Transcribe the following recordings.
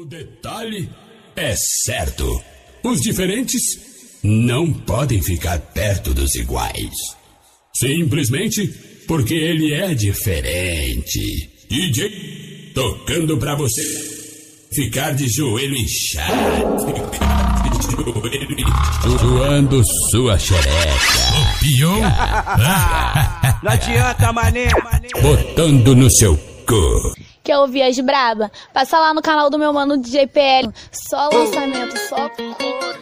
O detalhe é certo: os diferentes não podem ficar perto dos iguais. Simplesmente porque ele é diferente. DJ tocando pra você ficar de joelho inchado, suando sua xereca. Pior? Não adianta, mané. Botando no seu cu. Quer ouvir as braba? Passa lá no canal do meu mano DJ PL. Só lançamento, só couro.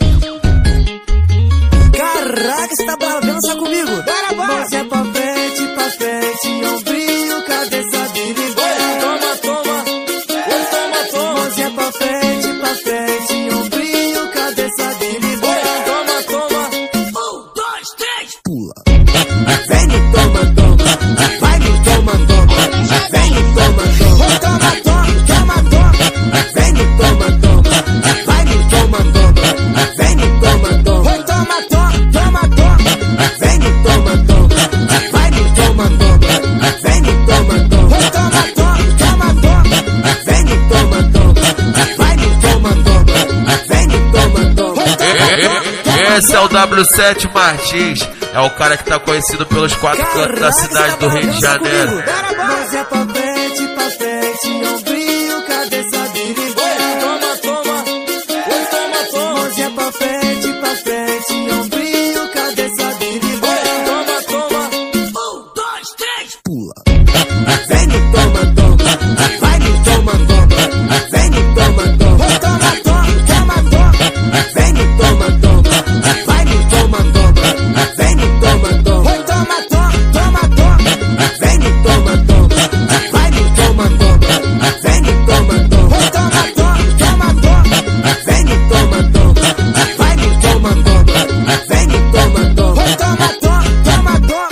Caraca, você tá brava, vem lançar comigo. Bora, bora. Mãozinha pra frente, ombrinho, cabeça virada. Toma, toma, toma, toma. Mãozinha pra frente, ombrinho, cabeça virada. Toma, toma. 1, 2, 3, pula. Vem no toma, toma. Vai no toma, toma. Vem no toma, toma. Toma, toma, toma, toma. Vem no toma, toma. Vai no toma, toma. Vem no toma, toma. Toma, toma, toma, toma. Vem no toma, toma. Vai no toma, toma. Vem no toma, toma. Toma, toma, toma, toma. Vem no toma, toma. Vai no toma, toma. Vem no toma, toma. Esse é o W7 Martins. É o cara que tá conhecido pelos 4 cantos da cidade do Rio de Janeiro. Mãozinha pra frente, ombrinho, cabeça virada. Toma, toma, toma, toma. Mãozinha pra frente, ombrinho, cabeça virada. Toma, toma. 1, 2, 3, pula. Vem no toma, toma. Vai no toma, toma. Vem no toma, toma. Toma, toma, toma. Vem no toma, toma. Vai no toma, toma. Vem no toma, toma. Toma, toma, toma. Vem no toma, toma. Vai no toma, toma. Vem no toma, toma. Toma, toma, toma. Vem no toma, toma. Vai no toma, toma. Vem no toma, toma. Toma, toma, toma.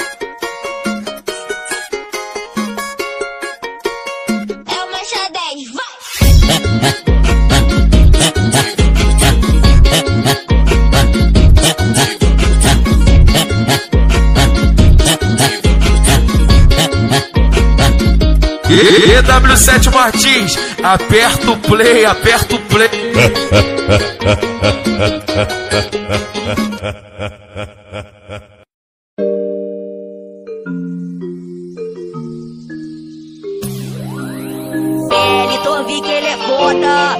É o Mancha 10, vai! W7 Martins, aperta o play, aperta o play. Ele vi que ele é foda.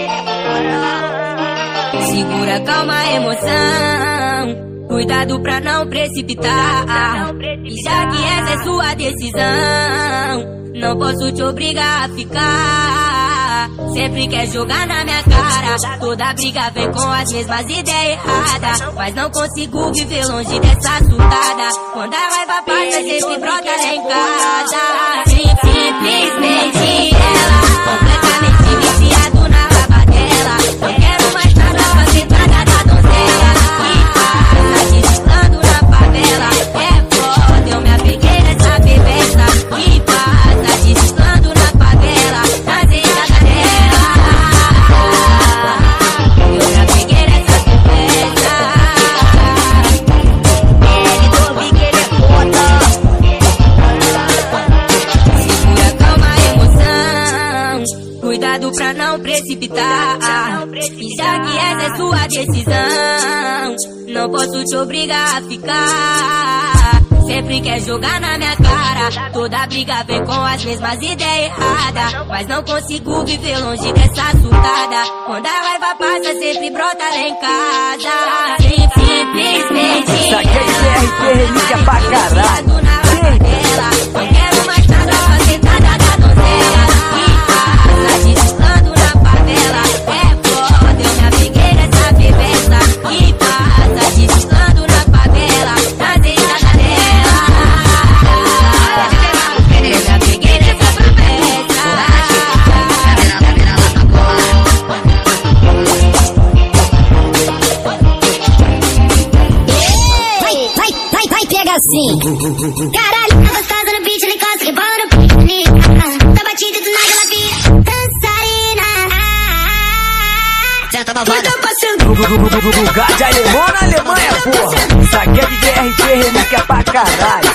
Segura, calma a emoção. Cuidado pra não precipitar. E já que essa é sua decisão, não posso te obrigar a ficar. Sempre quer jogar na minha cara. Toda briga vem com as mesmas ideias erradas. Mas não consigo viver longe dessa surtada. Quando a raiva passa, sempre brota lá em casa. Simplesmente ela, completamente viciado na raba dela. Não quero mais nada, fazer nada da donzela. E passa desfilando na favela. É foda, eu me apeguei nessa bebesta. E passa desfilando na favela, na zenda dela. Eu me apeguei nessa bebesta. Ele dorme que ele é foda. Segura, calma a emoção. Cuidado pra não precipitar. E já que essa é sua decisão, não posso te obrigar a ficar. Sempre quer jogar na minha cara. Toda briga vem com as mesmas ideias erradas. Mas não consigo viver longe dessa surtada. Quando a raiva passa, sempre brota lá em casa. Simplesmente Saquei relíquia pra caralho. não quero mais nada, fazer nada da donzela. E passa desfilando na favela. É foda, eu me apeguei nessa bebesta. E passa desfilando na favela, na zenda dela. Eu me apeguei nessa bebesta. Vai, pega assim. Caralho, tá gostosa no beat, ele gosta que bola no pique. Tá batida do nada, ela vira dançarina. Senta babada. Lugar de alemão na Alemanha, porra. Saquei de DRT, relíquia pra caralho.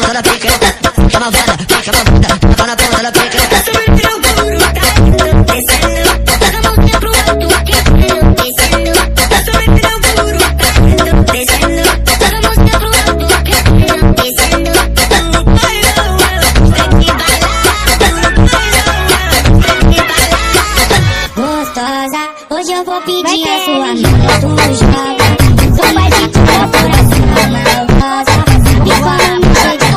ponta da pica. Chama venda, fica na bunda, tava na ponta da pica. Gostosa, hoje eu vou pedir a sua mão. Tu joga, sou mais de teu coração maldosa. E quando me cheio de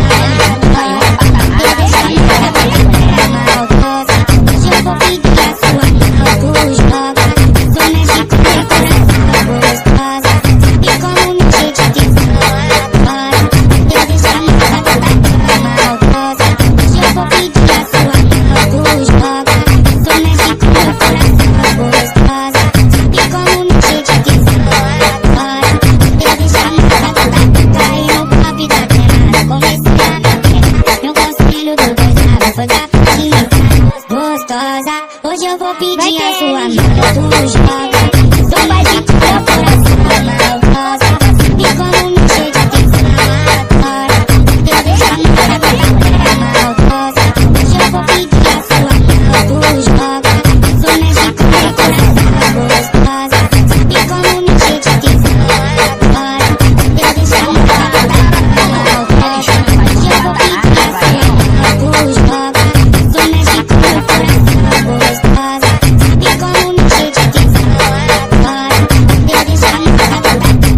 maldosa, hoje eu vou pedir a sua mão. Tu joga, sou mais de teu coração gostosa. E como me cheio de maldosa, eu deixo a maldosa. Hoje eu vou pedir a sua mão. Tu joga, sou mais de teu coração gostosa. E como me cheio de agora, eu deixo a maldosa. Caí no pop da terra, comecei a bater. Meu conselho do gozado foi dar pra te gostosa, hoje eu vou pedir a sua mão. Tu joga, sou mais de teu coração maldosa. E como me cheio de agora, eu deixo a maldosa. Hoje eu vou pedir a sua mão. Tu joga, sou mais de teu coração gostosa. E como me cheio de agora, eu deixo a maldosa. Hoje eu vou pedir a sua mão. Tu joga, sou mais de teu coração gostosa. E como me cheio de agora, eu deixo a maldosa.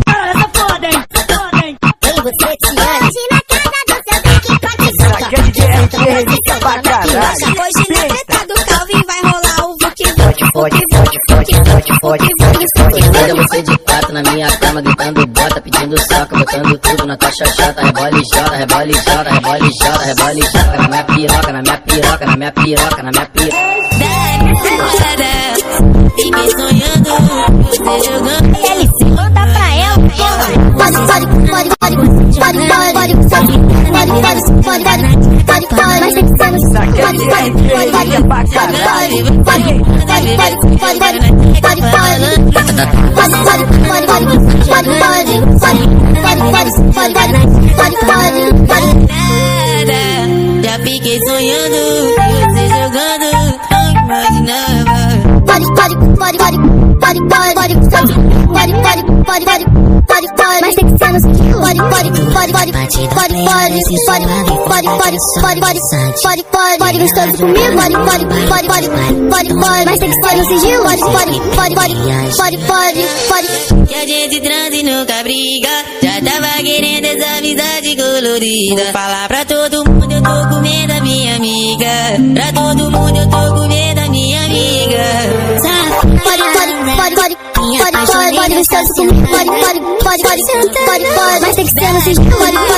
Ei, você te ama. Hoje na casa do seu deck pode ficar. Hoje na treta do Calvin vai rolar o Olha você de quatro na minha cama, gritando bota, pedindo soca, botando tudo na tua xoxota. Rebole jota, rebole jota, rebole jota, rebole jota. Na minha piroca, na minha piroca, na minha piroca, na minha piroca. Fiquei sonhando, você jogando. LC, manda pra ela. Pode, mas tem que ser no Já fiquei sonhando, você jogando, não imaginava. Mas tem que ser no sigilo. Pode gostoso comigo. Mas tem que ser no sigilo. Que a gente transa e nunca briga. Já tava querendo essa amizade colorida. Vou falar pra todo mundo, eu tô comendo a minha amiga. Pra todo mundo, eu tô comendo a minha amiga. Pode gostoso comigo. Mas tem que ser no sigilo.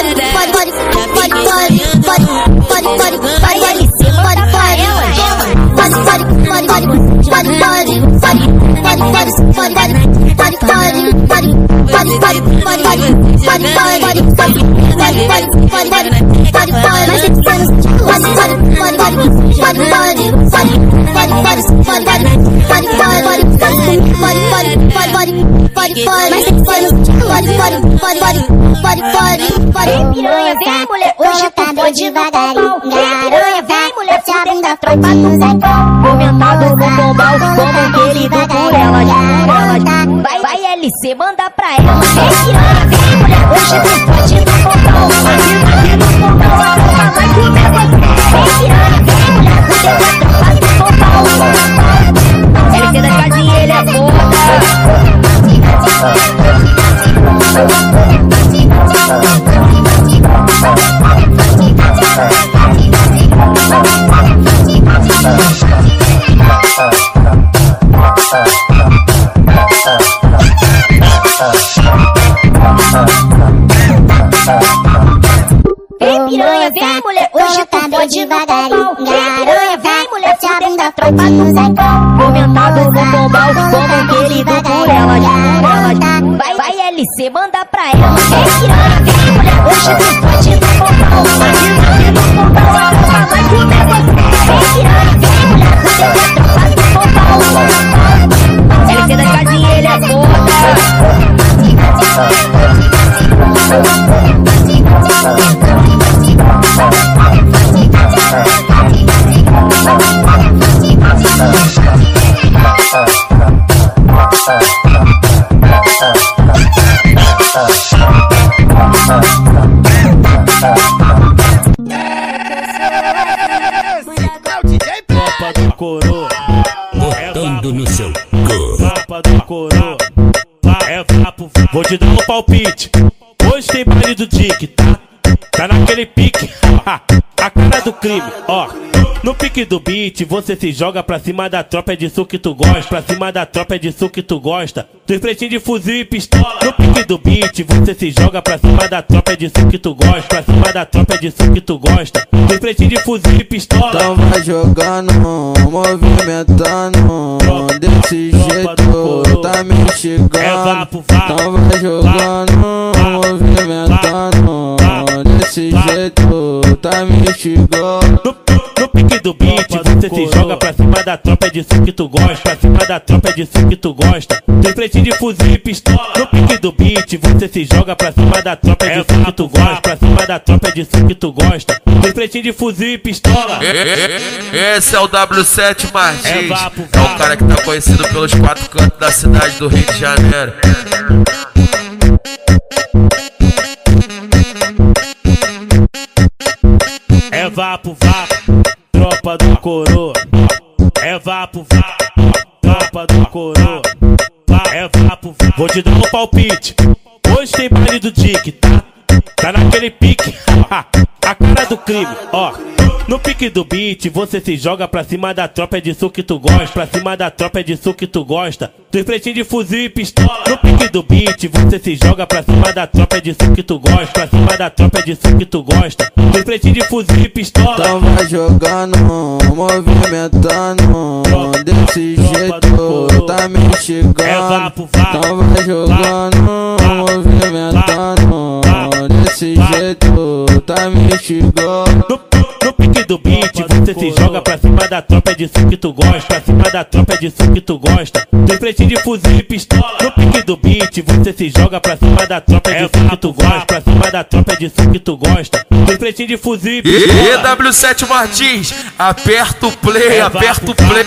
Piranha, vem mulher, hoje tá bem devagarinho. Piranha, vem mulher, se a bunda tropa do Zecão. Comentado no bombal, como querido por ela. Vai LC, manda pra ela. Piranha, vem mulher, hoje tá pode dar bombal. Vai comer você. Piranha, vem mulher, hoje tá tropa do bombal. LC da casinha, ele é foda. Ei, piranha, vem mulher, hoje tá bem devagarinho. Piranha, vem mulher, se a bunda tropa do Zecão. Comentado no bombal, como querido por ela. Vai LC, manda pra ela. Ei, piranha, vem mulher, hoje tá pode dar bombal. Vai comer você. Ei, piranha, vem mulher, hoje tá tropa do bombal. LC da casinha, ele é foda. te dar um palpite. Hoje tem baile do Dick, tá? Tá naquele pique, a cara do crime, ó. No pique do beat, você se joga pra cima da tropa, é disso que tu gosta. Pra cima da tropa, é disso que tu gosta. Dos pretinhos de fuzil e pistola. No pique do beat, você se joga pra cima da tropa, é disso que tu gosta. Pra cima da tropa, é disso que tu gosta. Dos pretinhos de fuzil e pistola. Então vai jogando, movimentando, desse jeito tá me instigando. Então vai jogando, movimentando, desse jeito tá me instigando. No pique do beat, você se joga pra cima da tropa, é disso que tu gosta. Pra cima da tropa, é disso que tu gosta. Tem pretinho de fuzil e pistola. No pique do beat, você se joga pra cima da tropa, é disso que tu gosta. Pra cima da tropa, é disso que tu gosta. Tem pretinho de fuzil e pistola. Esse é o W7 Martins. É o cara que tá conhecido pelos 4 cantos da cidade do Rio de Janeiro. É vapo, tropa do coroa. É vapo, tropa do coroa. É vapo, vou te dar um palpite. Hoje tem baile do Dick, tá? Tá naquele pique, a cara do crime, ó. No pique do beat, você se joga pra cima da tropa, é disso que tu gosta. Pra cima da tropa, é disso que tu gosta. Dos pretinhos de fuzil e pistola. No pique do beat, você se joga pra cima da tropa, é disso que tu gosta. Pra cima da tropa, é disso que tu gosta. Dos pretinhos de fuzil e pistola. Então vai jogando, movimentando, desse jeito tá me instigando. Então vai jogando, movimentando, desse jeito tá me instigando. No pique do beat, você se joga pra cima da tropa, é disso que tu gosta. Pra cima da tropa, é disso que tu gosta. Dos pretinhos de fuzil e pistola. No pique do beat, você se joga pra cima da tropa, é disso que tu gosta. Pra cima da tropa, é disso que tu gosta. Dos pretinhos de fuzil e pistola. E W7 Martins, aperta o play, aperta o play.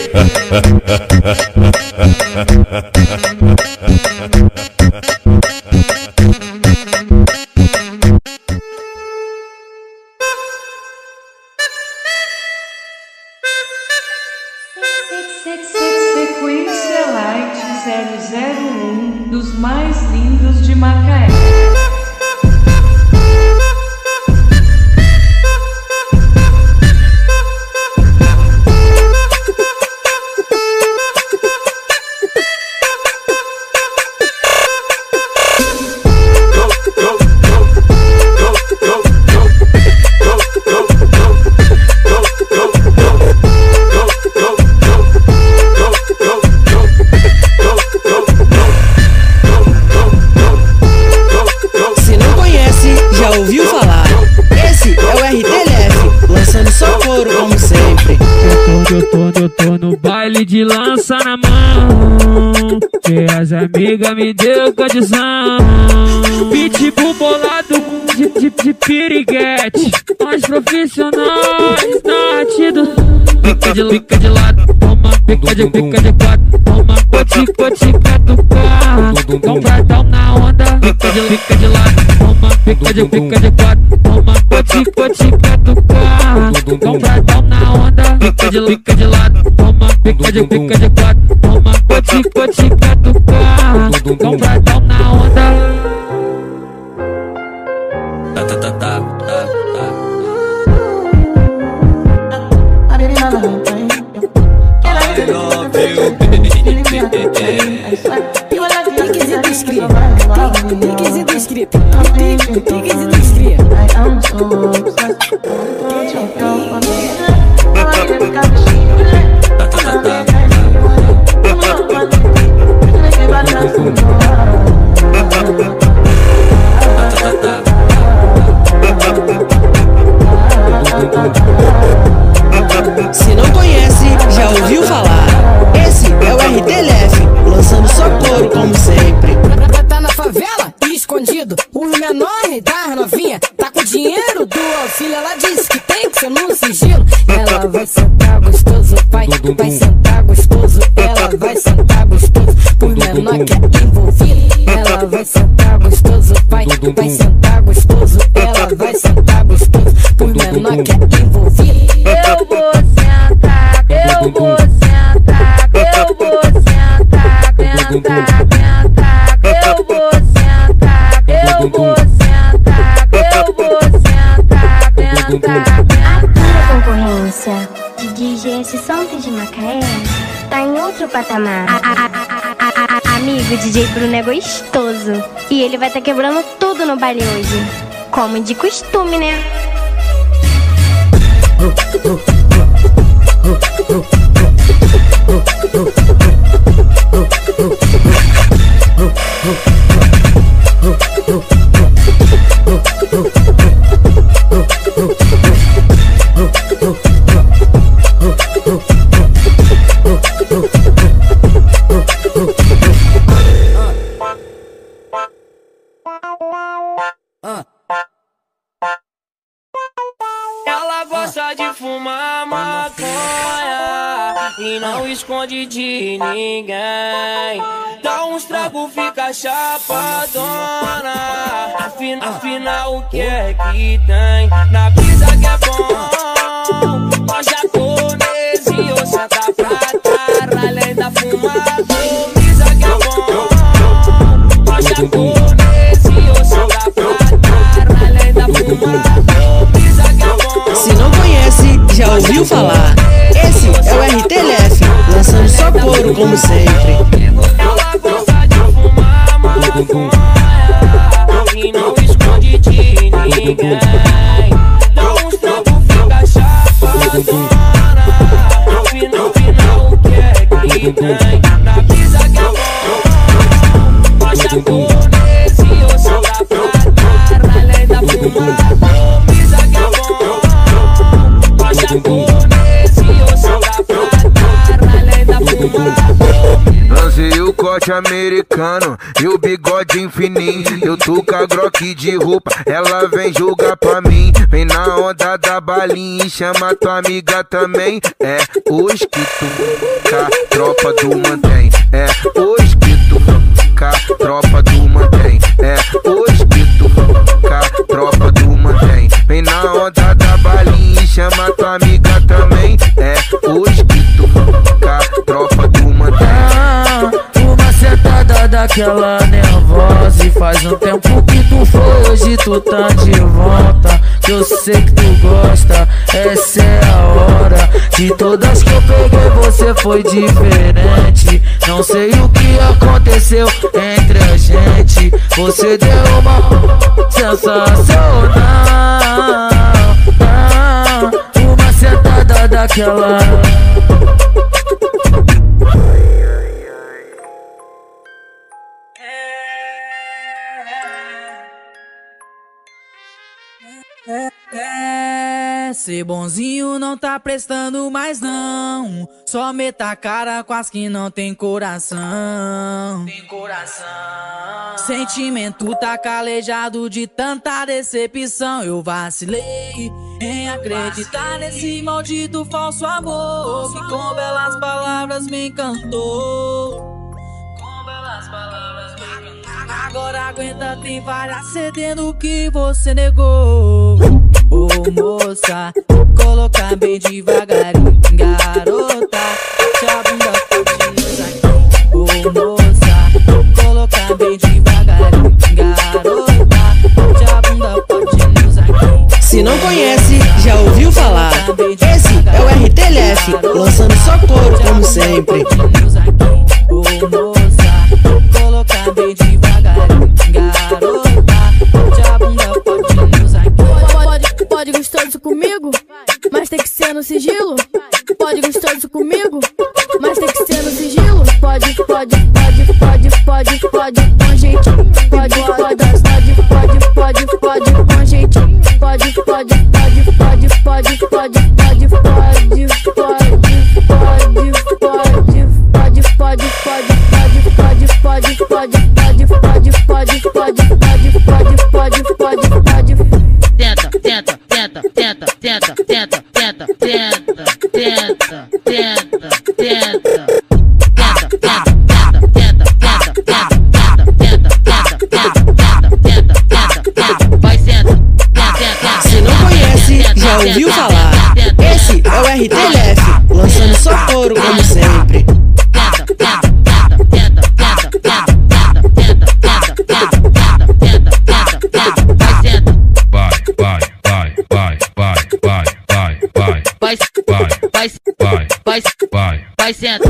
Sequência Light 001 dos mais lindos de Macaé. Eu tô no baile de lança na mão, que as amigas me deu condição. Pitbull bolado de piriguete, mais profissionais na arte do. Pica de lado, toma, pica de quatro, toma, cote do carro, compradão na onda. Pica de lado, toma, pica de quatro, toma, cote do carro, compradão na onda. Pica de lado, toma, pica de quatro, toma, cote do carro, compradão na onda. Se não conhece, já ouviu falar. Esse é o RTLF, lançando só couro como sempre. Tá na favela, escondido, os menores das novinha. Tá com dinheiro do auxílio, ela disse que tem que ser no sigilo. Ela vai sentar gostoso, vai sentar gostoso. Ela vai sentar gostoso, por menor que é envolvido. Ela vai sentar gostoso, vai sentar gostoso. Ela vai sentar gostoso, por menor que é envolvido. Eu vou sentar, eu vou sentar, eu vou sentar, eu vou sentar. RT de Macaé tá em outro patamar. Amigo, DJ Bruno é gostoso e ele vai tá quebrando tudo no baile hoje, como de costume, né? Ela gosta de fumar maconha e não esconde de ninguém. Dá uns tragos, fica chapadona. Afinal, o que é que tem? Na brisa que é bom, nós japonês e eu senta pra caralho. Ainda fumar, brisa que é bom, nós japonês e eu senta pra caralho. Ainda fumar. Se não conhece, já ouviu falar. Esse é o RTLF, lançando só couro como sempre. Ela gosta de fumar maconha e não esconde de ninguém. Dá uns tragos, fica chapadona. Afinal, o que é que tem? Na brisa que é bom, nós japonês e eu sou da pra caralho. Ainda fumar. Lancei o corte americano e o bigode infinito. Eu tô com a Glock de roupa, ela vem jogar pra mim. Vem na onda da balinha e chama tua amiga também. É hoje que tu cá, tropa do mantém. É hoje que tu cá, tropa do mantém. É hoje que tu cá, tropa do mantém. Vem na onda da balinha e chama tua amiga também. É hoje que tu cá, tropa do mantém. Uma sentada daquela nervosa e faz um tempo que tu foi, hoje tu tá de volta. Que eu sei que tu gosta, essa é a hora. De todas que eu peguei você foi diferente. Não sei o que aconteceu entre a gente. Você deu uma sensacional. Uma sentada daquela. Ser bonzinho não tá prestando mais não. Só meta a cara com as que não tem coração. Sentimento tá calejado de tanta decepção. Eu vacilei em acreditar nesse maldito falso amor que com belas palavras me encantou. Agora aguenta, tem várias cedendo que você negou. Ô moça, coloca bem devagarinho, garota, deixa a bunda curtindo aqui. Ô moça, coloca bem devagarinho, garota, deixa a bunda curtindo aqui. Se não conhece, já ouviu falar. Esse é o RTLF, lançando só couro como sempre. Ô moça, coloca bem devagarinho, garota, deixa a bunda curtindo aqui. Pode gostoso comigo, mas tem que ser no sigilo. Pode gostoso comigo, mas tem que ser no sigilo. Pode com jeitinho. Pode com jeitinho. Pode Se não conhece, já ouviu falar. Esse é o RTLF, lançando só couro como sempre. Vai vai, vai, vai, senta.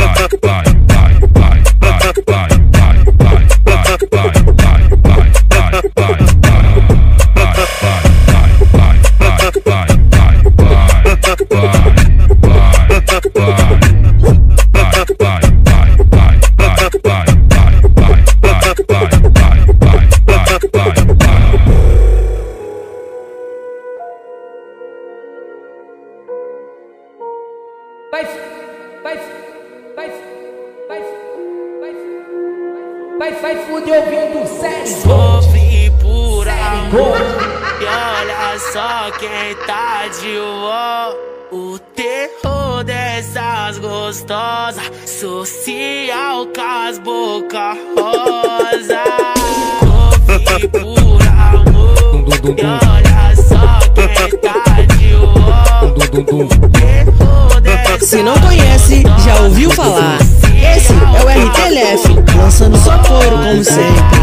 Vai fuder ouvindo sério. Sofri por amor e olha só quem tá de volta. O terror dessas gostosas, social com as boca rosa. Sofri por amor e olha só quem tá de volta. O terror dessas. Se não conhece, já ouviu falar. Esse é o RTLF, lançando só couro como sempre.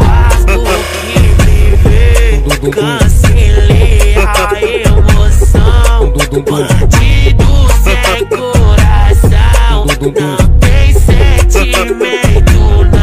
Cancelei a emoção. Bandido sem coração, não tem sentimento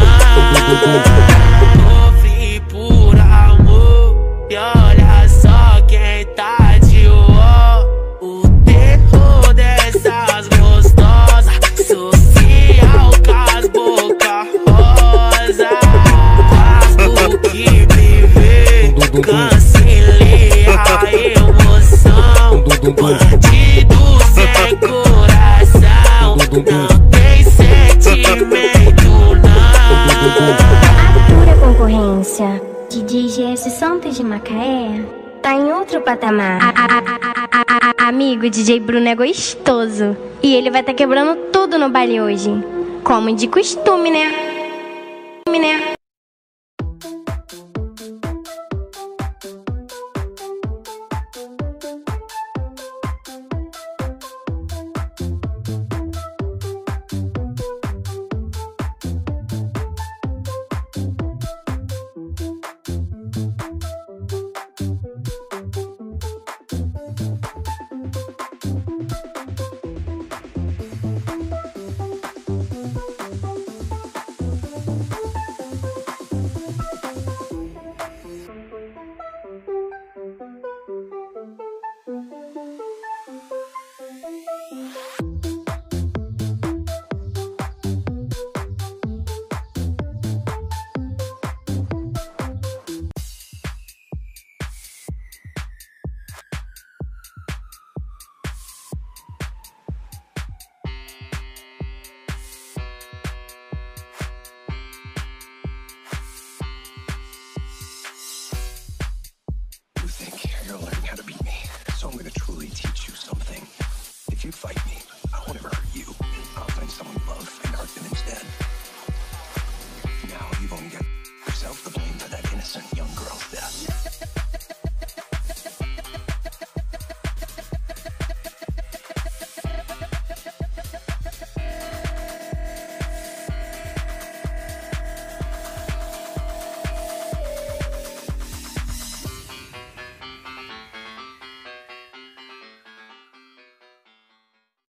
não. Sofri por amor e olha só quem tá de ó. O terror dessas gostosas, social com as boca rosa. Quase que me vê, cancelei a emoção. Bandido sem coração, não tem sentimento não. Pura concorrência. DJ GS Santos de Macaé tá em outro patamar. Amigo, DJ Bruno é gostoso e ele vai tá quebrando tudo no baile hoje, como de costume, né? You're learning how to beat me, so I'm gonna truly teach you something. If you fight me,